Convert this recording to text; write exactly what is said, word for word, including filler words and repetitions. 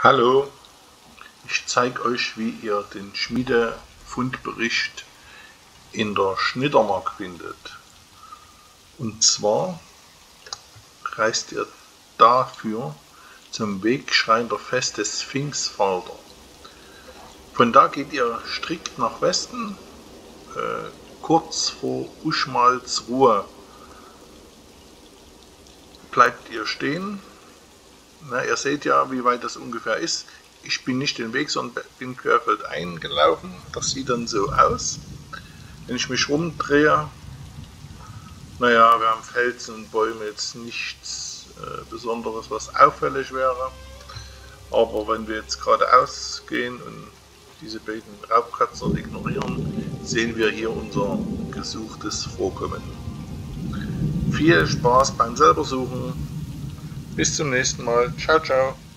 Hallo, ich zeige euch, wie ihr den Schmiedefundbericht in der Schnittermark findet. Und zwar reist ihr dafür zum Wegschreinderfest des Pfingstvater. Von da geht ihr strikt nach Westen, äh, kurz vor Uschmalzruhe bleibt ihr stehen. Na, ihr seht ja, wie weit das ungefähr ist. Ich bin nicht den Weg, sondern bin querfeldein gelaufen. Das sieht dann so aus. Wenn ich mich rumdrehe, naja, wir haben Felsen und Bäume, jetzt nichts äh, Besonderes, was auffällig wäre. Aber wenn wir jetzt geradeaus gehen und diese beiden Raubkatzer ignorieren, sehen wir hier unser gesuchtes Vorkommen. Viel Spaß beim selber suchen. Bis zum nächsten Mal. Ciao, ciao.